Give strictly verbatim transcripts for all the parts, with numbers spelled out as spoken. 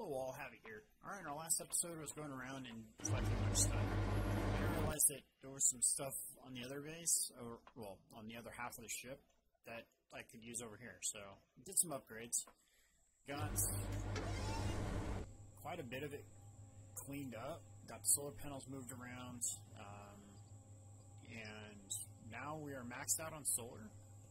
Hello all, Havok here. Alright, our last episode was going around and collecting a bunch of stuff. I realized that there was some stuff on the other base, or, well, on the other half of the ship, that I could use over here. So, did some upgrades. Got quite a bit of it cleaned up. Got the solar panels moved around. Um, and now we are maxed out on solar.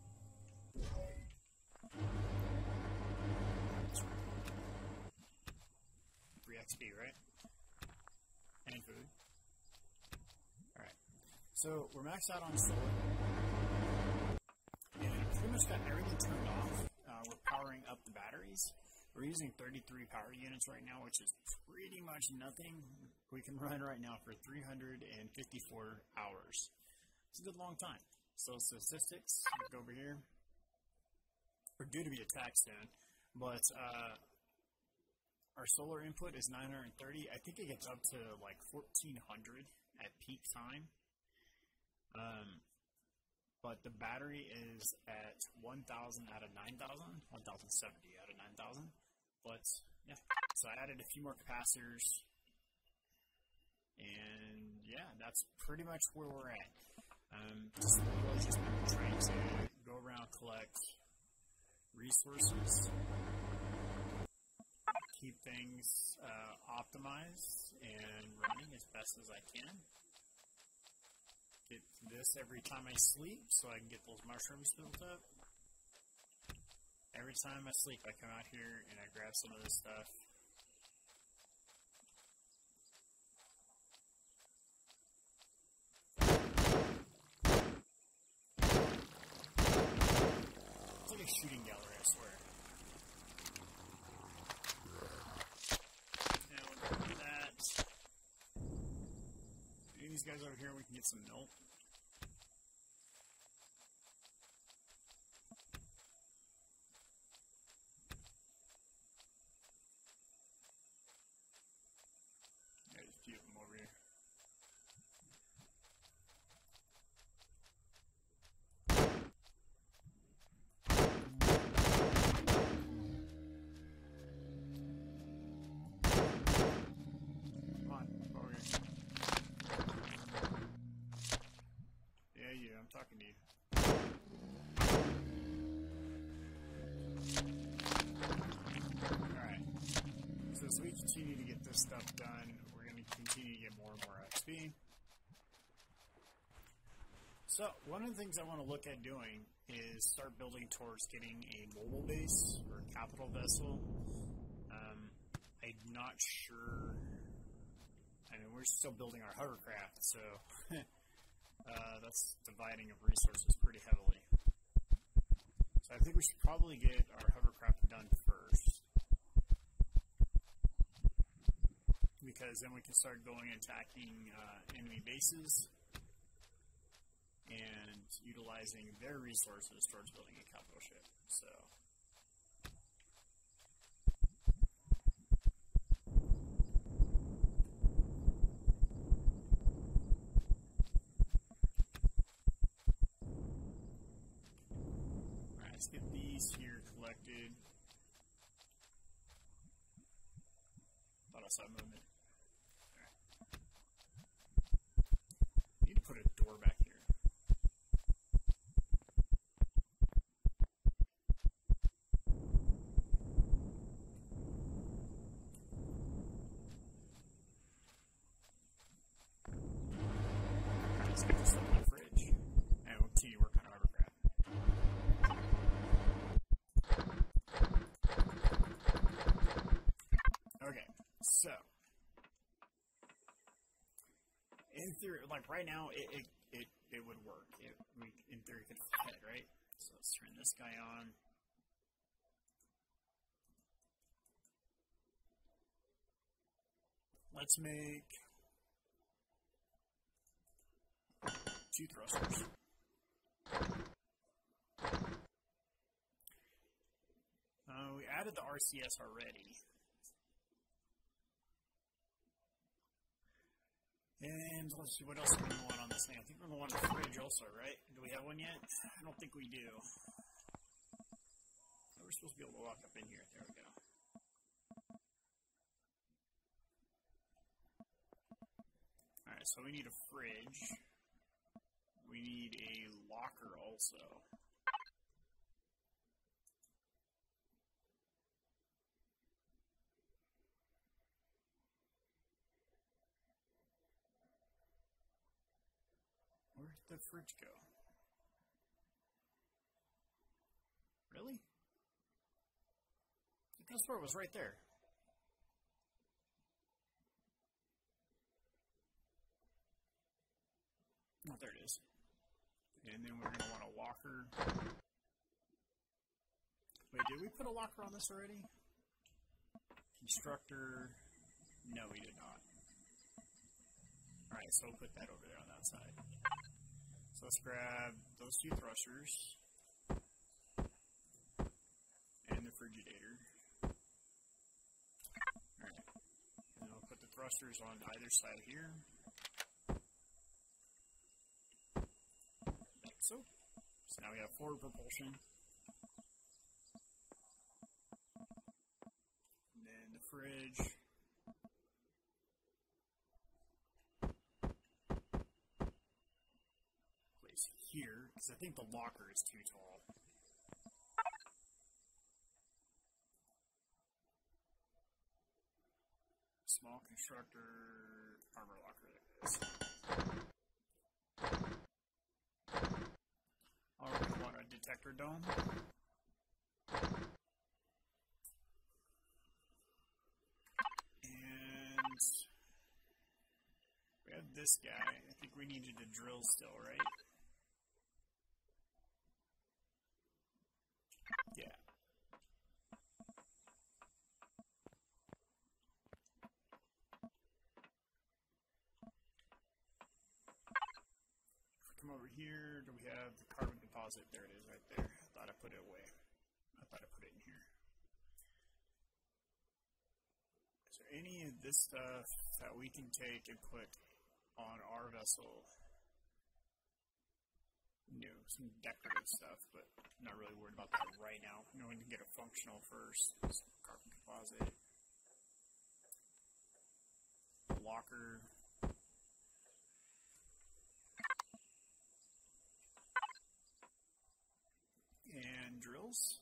X P, right? And food. Alright. So, we're maxed out on solar. And pretty much got everything turned off. Uh, we're powering up the batteries. We're using thirty-three power units right now, which is pretty much nothing we can run right now for three hundred fifty-four hours. It's a good long time. So, statistics, go over here. We're due to be attacked soon. But, uh... our solar input is nine hundred thirty. I think it gets up to like fourteen hundred at peak time. Um, but the battery is at one thousand out of nine thousand. one thousand seventy out of nine thousand. But, yeah. So I added a few more capacitors. And, yeah, that's pretty much where we're at. Um, just really just been trying to go around, collect resources. Keep things uh, optimized and running as best as I can. Get this every time I sleep so I can get those mushrooms built up. Every time I sleep, I come out here and I grab some of this stuff. It's like a shooting gallery, I swear. These guys over here, we can get some milk. There's a few of them over here. Come on, over here. Yeah, you. I'm talking to you. Alright. So as we continue to get this stuff done, we're going to continue to get more and more X P. So, one of the things I want to look at doing is start building towards getting a mobile base or a capital vessel. Um, I'm not sure. I mean, we're still building our hovercraft, so... Uh, that's dividing of resources pretty heavily. So I think we should probably get our hovercraft done first. Because then we can start going and attacking uh, enemy bases and utilizing their resources towards building a capital ship. So... let's get these here collected. Thought I saw movement. Right. Need to put a door back here. Let's get this up in the fridge. And we'll continue working on our hovercraft. Okay, so in theory, like right now, it it, it, it would work. It, we, in theory, could fly it, right? So let's turn this guy on. Let's make two thrusters. Uh, we added the R C S already. And let's see, what else are we going to want on this thing? I think we're going to want a fridge also, right? Do we have one yet? I don't think we do. Oh, we're supposed to be able to walk up in here. There we go. Alright, so we need a fridge. We need a locker also. Where'd the fridge go? Really? I could have swore it was right there. Oh, there it is. And then we're going to want a locker. Wait, did we put a locker on this already? Constructor. No, we did not. Alright, so we'll put that over there on that side. So let's grab those two thrusters. And the Frigidator. Alright. And we'll put the thrusters on either side here. Like so. So now we have forward propulsion. And then the fridge. Place here, because I think the locker is too tall. Small constructor armor locker, there it is. Oh, we're going to want a detector dome. And we have this guy. I think we needed to drill still, right? Yeah. Come over here, do we have the carbon composite? There it is right there. I thought I put it away. I thought I put it in here. Is there any of this stuff that we can take and put on our vessel? No, some decorative stuff, but I'm not really worried about that right now. I'm going to get a functional first. Some carbon composite. Locker. And drills.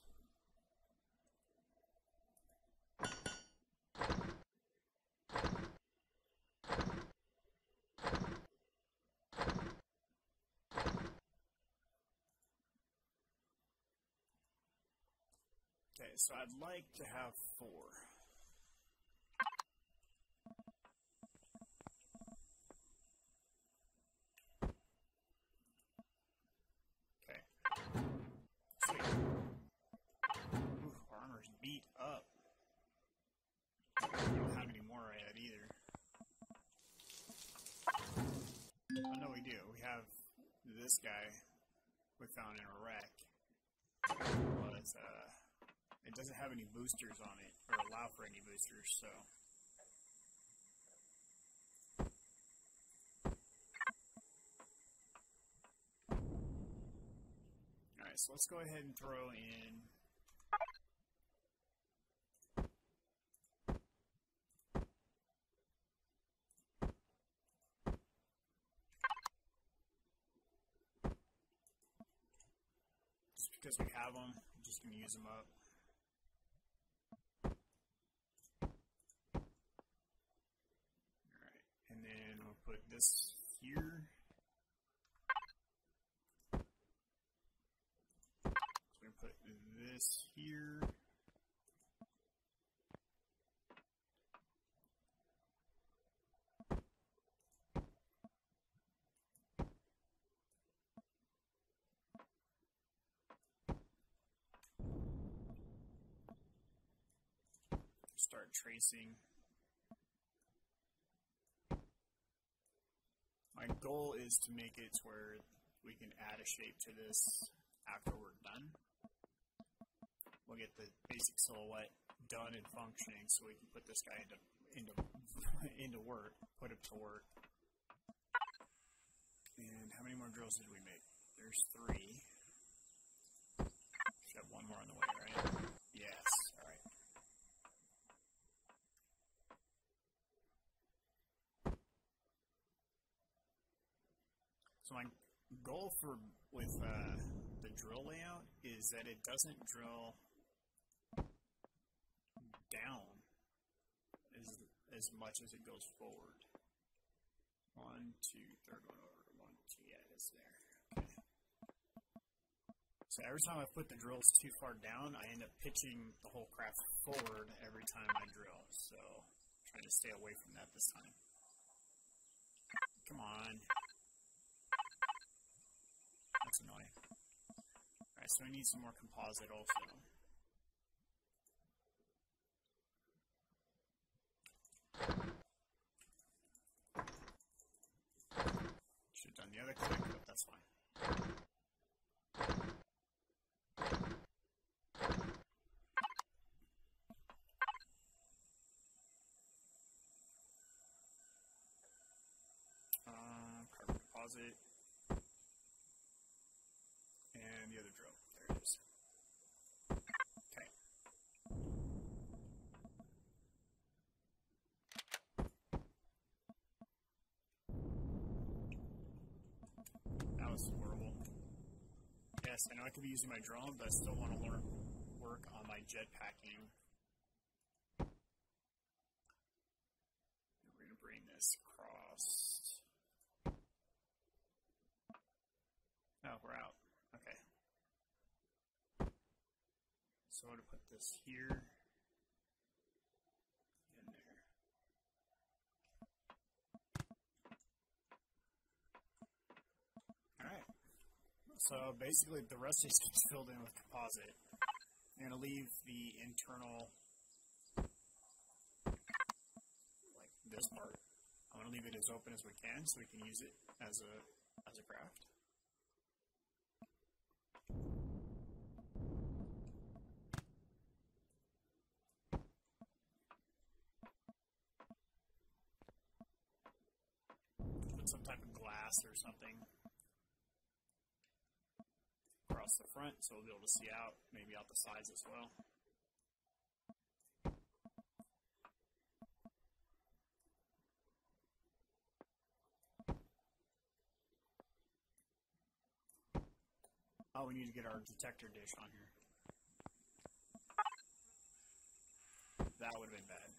Okay, so I'd like to have four. Okay. Sweet. Ooh, our armor's beat up. I don't have any more yet either. Oh, no, we do. We have this guy we found in a wreck. But uh, it doesn't have any boosters on it, or allow for any boosters, so. Alright, so let's go ahead and throw in just because we have them, I'm just going to use them up. Alright, and then we'll put this here. So we're going to put this here. Start tracing. My goal is to make it to where we can add a shape to this after we're done. We'll get the basic silhouette done and functioning so we can put this guy into into into work, put it to work. And how many more drills did we make? There's three. Should have one more on the way, right? Yes. All right. So my goal for with uh, the drill layout is that it doesn't drill down as, as much as it goes forward. One, two, third one over. One, two, yeah, it's there. Okay. So every time I put the drills too far down, I end up pitching the whole craft forward every time I drill. So I'm trying to stay away from that this time. Come on. That's annoying. Alright, so I need some more composite also. Should have done the other click, but that's fine. Uh, carbon deposit. And the other drill. There it is. Okay. That was horrible. Yes, I know I could be using my drone, but I still want to learn work on my jetpacking. We're going to bring this across. Oh, we're out. Okay. So I'm going to put this here and there. Alright. So basically the rest just gets filled in with composite. I'm going to leave the internal, like this part, I'm going to leave it as open as we can so we can use it as a, as a craft. Some type of glass or something across the front so we'll be able to see out, maybe out the sides as well. Oh, we need to get our detector dish on here. That would have been bad.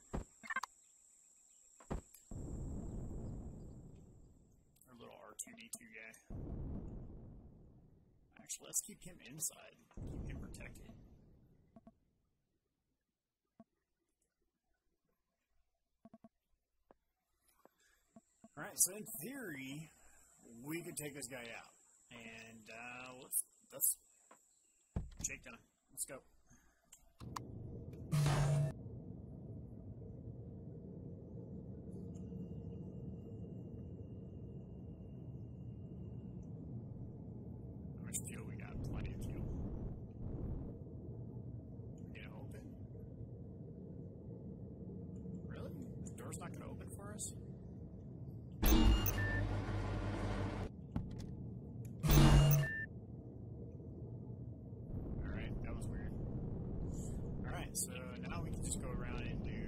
R two D two guy. Actually, let's keep him inside. Keep him protected. Alright, so in theory, we could take this guy out. And uh, let's, let's shake down. Let's go. Fuel, we got plenty of fuel. We're gonna open. Really? The door's not gonna open for us? Alright, that was weird. Alright, so now we can just go around and do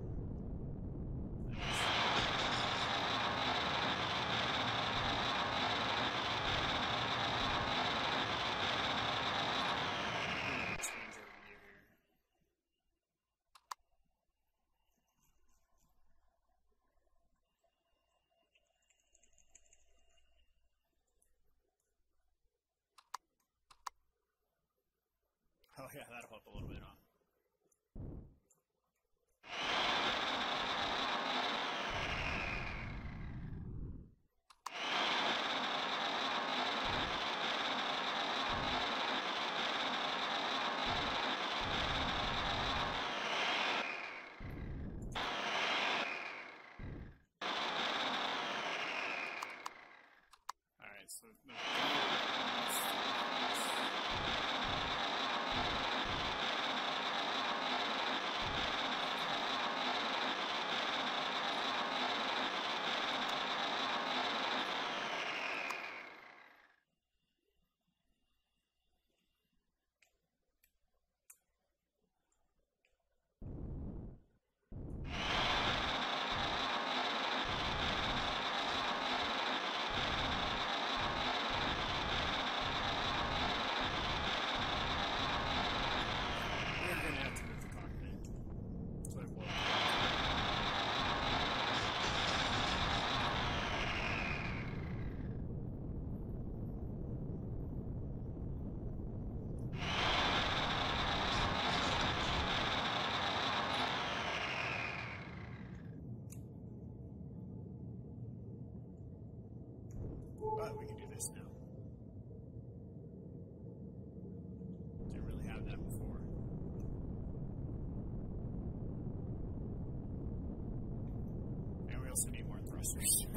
oh yeah, that'll help a little bit, huh? Alright, so the But we can do this now. Didn't really have that before. And we also need more thrusters.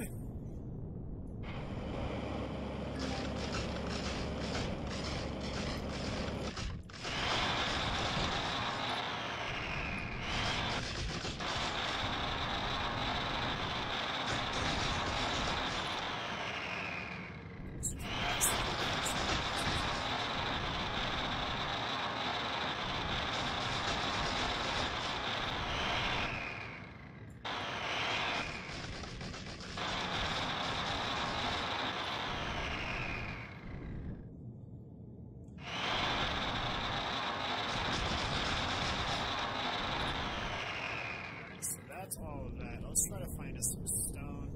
That's all of that. Let's try to find us some stone.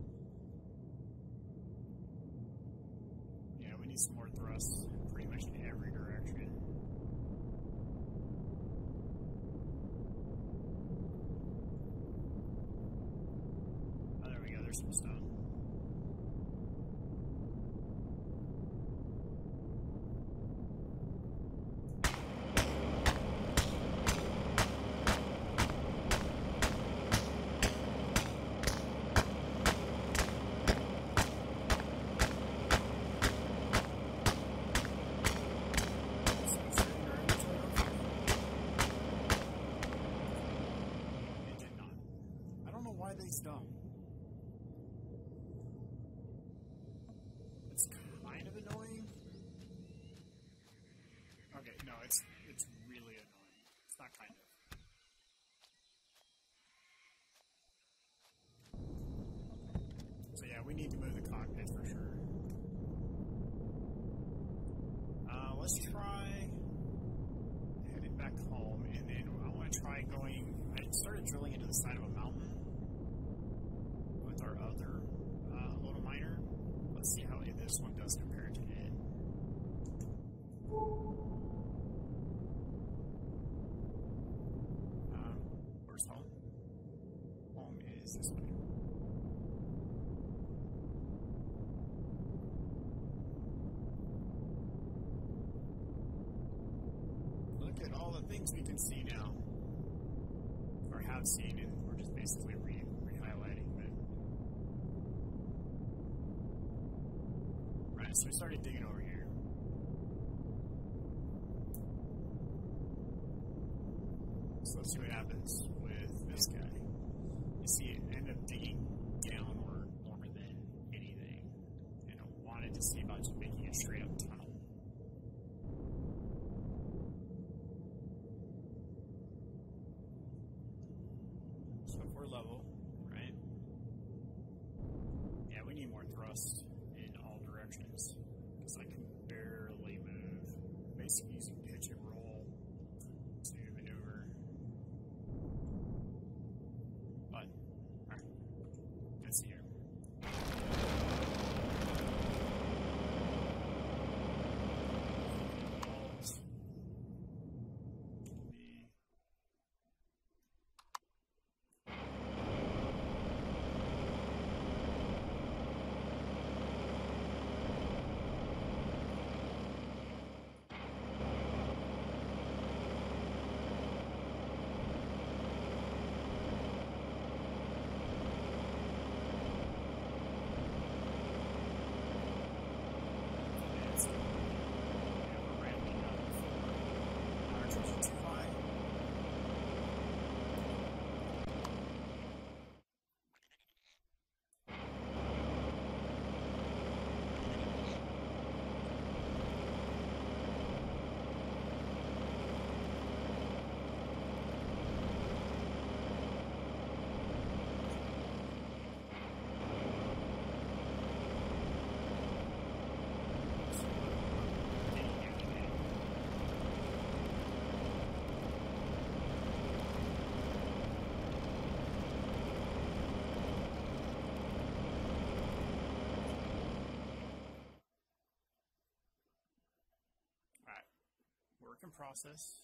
Yeah, we need some more thrust pretty much in every direction. Oh, there we go. There's some stone. Dumb. It's kind of annoying. Okay, no, it's it's really annoying. It's not kind of. So yeah, we need to move the cockpit for sure. Uh, let's try heading back home, and then I want to try going. I started drilling into the side of a mountain. Our other uh, little miner. Let's see how this one does compared to it. Um, where's home? Home is this way. Look at all the things we can see now, or have seen, and we're just basically re re-highlighting. So we started digging over here. So let's see what happens with this guy. You see it end up digging downward more than anything. And I wanted to see about just making a straight up tunnel. So if we're level, right? Yeah, we need more thrust. Because I can barely move. Basically using pitch and roll to maneuver. But, alright. Good to see you. Work in process.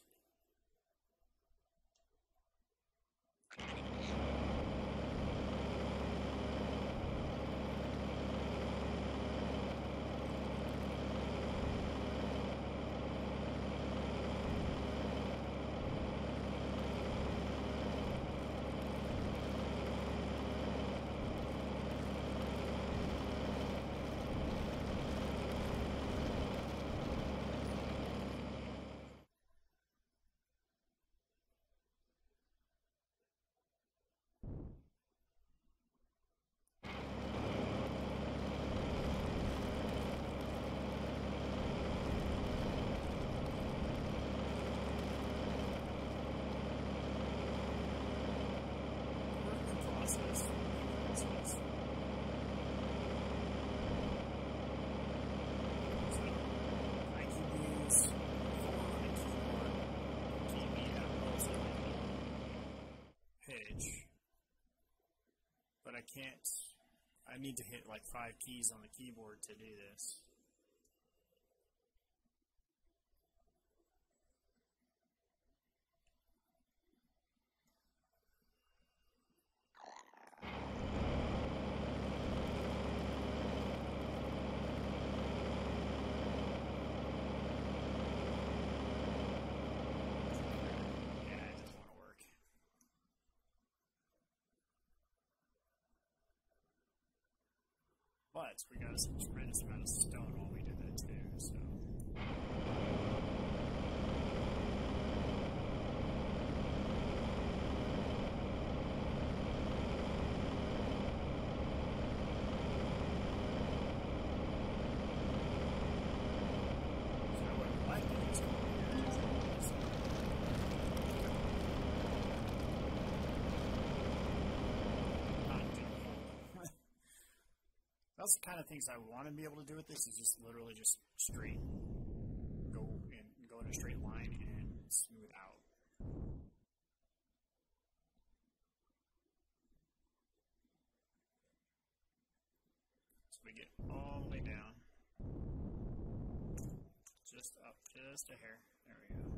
can't, I need to hit like five keys on the keyboard to do this. But we got a tremendous amount of stone while we did that too, so. So what I'd like to do is come over here and just That's the kind of things I want to be able to do with this, is just literally just straight, go in, go in a straight line and smooth out. So we get all the way down, just up just a hair, there we go.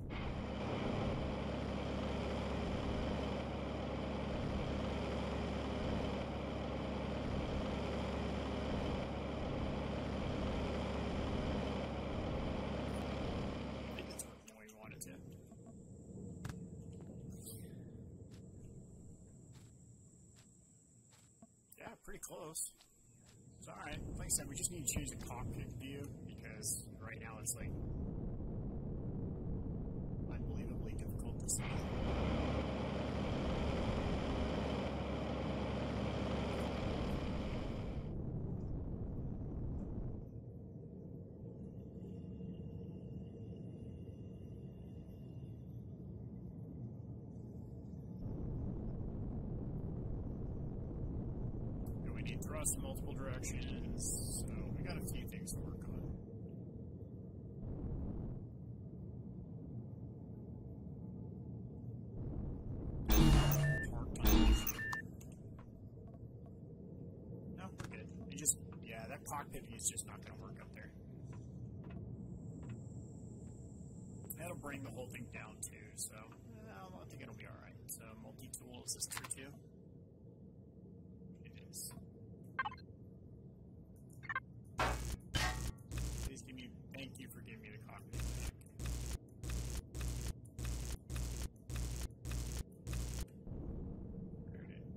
Yeah, pretty close. It's alright. Like I said, we just need to change the cockpit view, because right now it's like unbelievably difficult to see. Thrust in multiple directions, so we got a few things to work on. No, we're good. You just, yeah, that cockpit view is just not going to work up there. That'll bring the whole thing down too, so uh, I think it'll be alright. So, multi-tool, is this true too? It is. Please give me, thank you for giving me the cockpit back. There it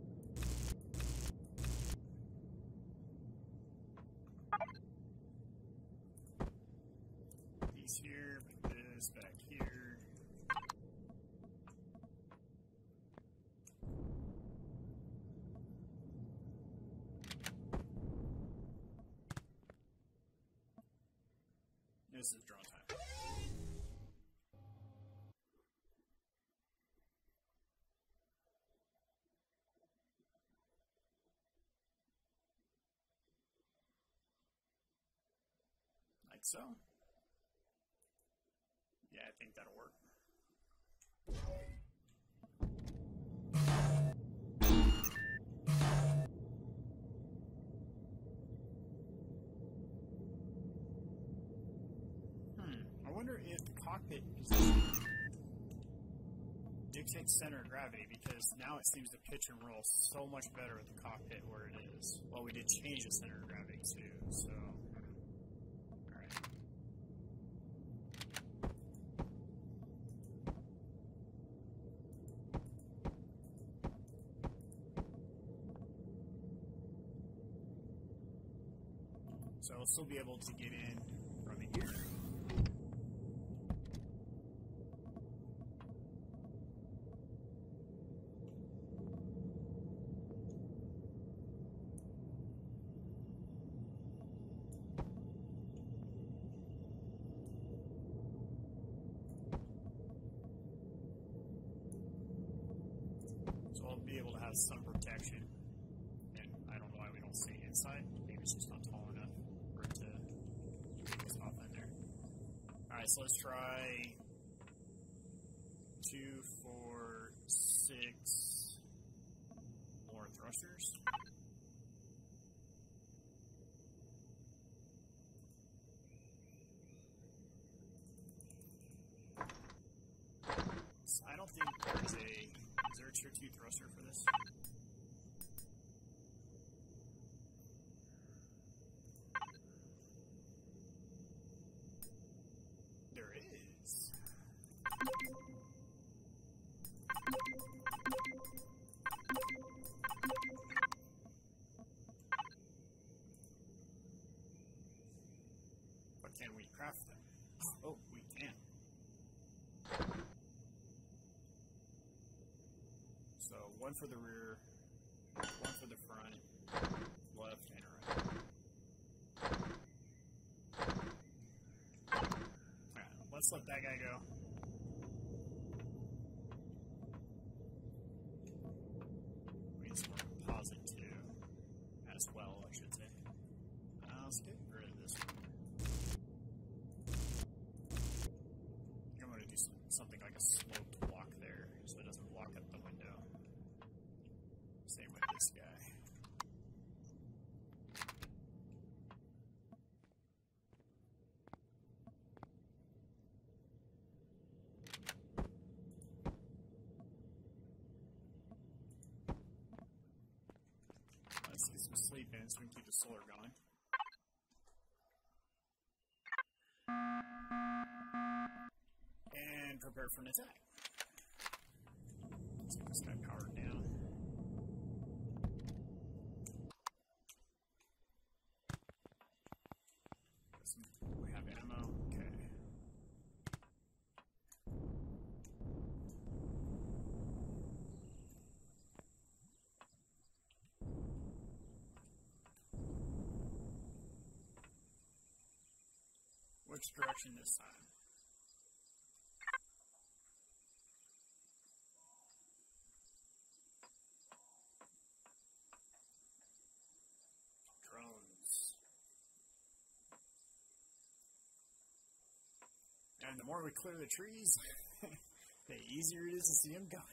is. These here, put this back here. This is draw time. Like so. Yeah, I think that'll work. I wonder if the cockpit position dictates center of gravity, because now it seems to pitch and roll so much better with the cockpit where it is. Well, we did change the center of gravity too, so. Alright. So I'll still be able to get in from here. Be able to have some protection, and I don't know why we don't see inside. Maybe it's just not tall enough for it to get us off in there. Alright, so let's try two, four, six, more more thrusters. So I don't think there's a... Is there a tier two thruster for this? There is. But can we craft them? Oh, we can. So one for the rear, one for the front, left and right. Alright, let's let that guy go. We need some more composite too, as well, I should say. Uh, let's get rid of this one. I think I'm going to do some, something like a sloped block there, so it doesn't block up the window. Same with this guy. Let's get some sleep in so we can keep the solar going. And prepare for an attack. Let's get this guy powered down. We have ammo. Okay. Which direction this time? Drones. And the more we clear the trees, the easier it is to see them going.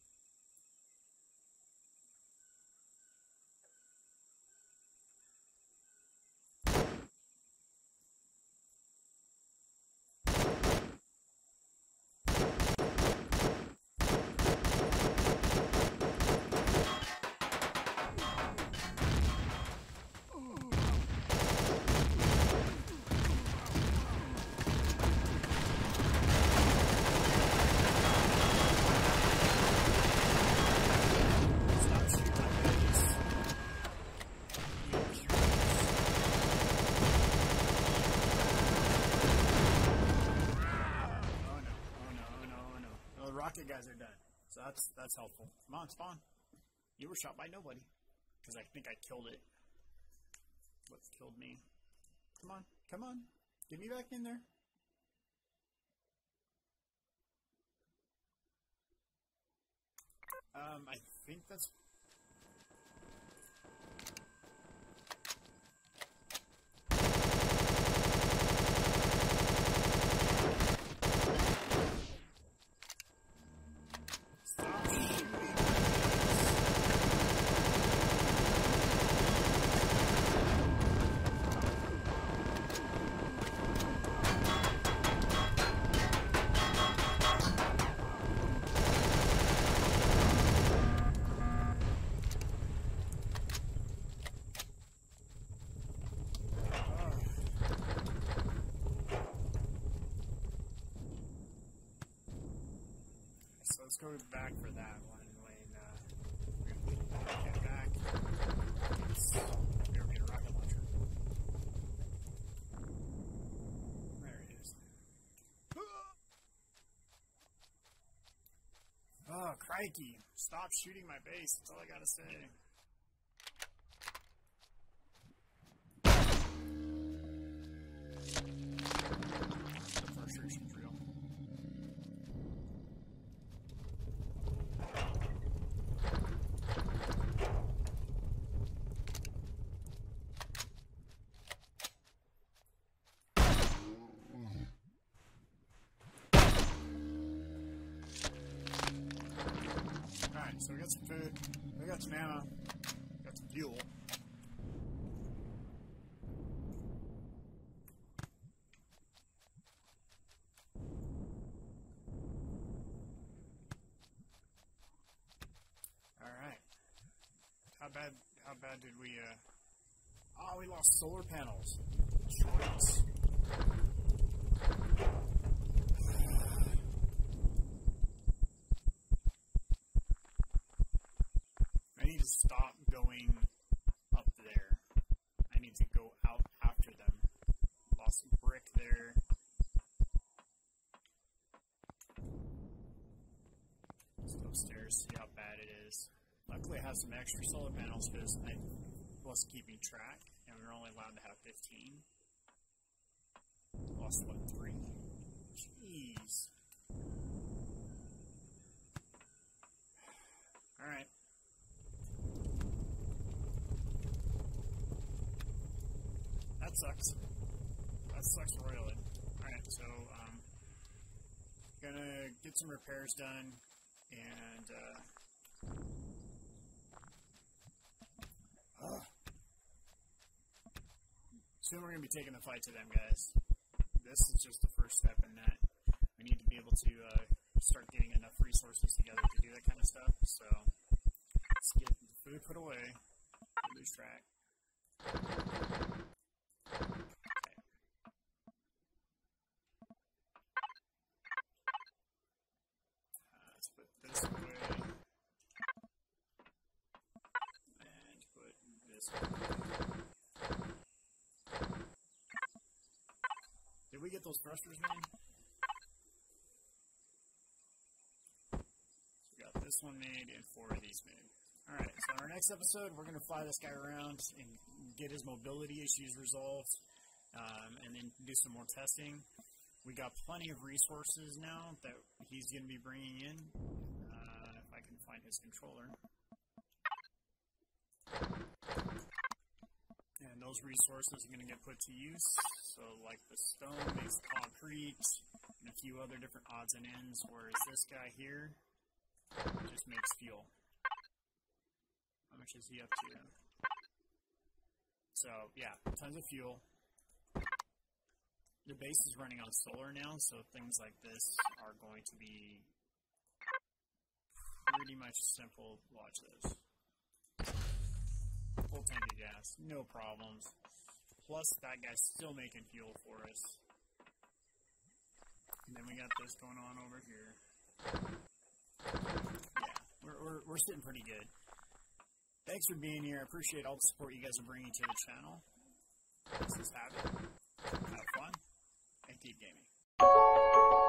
Rocket guys are done, so that's that's helpful. Come on, spawn. You were shot by nobody, because I think I killed it. What killed me? Come on, come on, get me back in there. Um, I think that's. Let's go back for that one when uh, we get back. We're get a rocket launcher. There it is. Oh, crikey. Stop shooting my base. That's all I gotta say. The frustration's real. So we got some food. We got some ammo. Got some fuel. Alright. How bad how bad did we uh oh we lost solar panels. Shorts. I need to stop going up there. I need to go out after them. Lost some brick there. Let's go upstairs, see how bad it is. Luckily I have some extra solar panels because I wasn't keeping track and we were only allowed to have fifteen. Lost what, three? Jeez. Alright. That sucks. That sucks royally. Alright, so, um, gonna get some repairs done, and, uh, uh, soon we're gonna be taking the fight to them, guys. This is just the first step in that. We need to be able to, uh, start getting enough resources together to do that kind of stuff, so, let's get the food put away, lose track. This way, and put this way. Did we get those thrusters made? So we got this one made and four of these made. Alright, so in our next episode, we're going to fly this guy around and get his mobility issues resolved, um, and then do some more testing. We got plenty of resources now that he's going to be bringing in. Uh, if I can find his controller. And those resources are going to get put to use. So, like the stone makes concrete, and a few other different odds and ends, whereas this guy here just makes fuel. How much is he up to? So, yeah, tons of fuel. The base is running on solar now, so things like this are going to be pretty much simple. Watch this. Full tank of gas, no problems. Plus, that guy's still making fuel for us. And then we got this going on over here. Yeah, we're, we're, we're sitting pretty good. Thanks for being here. I appreciate all the support you guys are bringing to the channel. This is Havoc. Have fun. And keep gaming.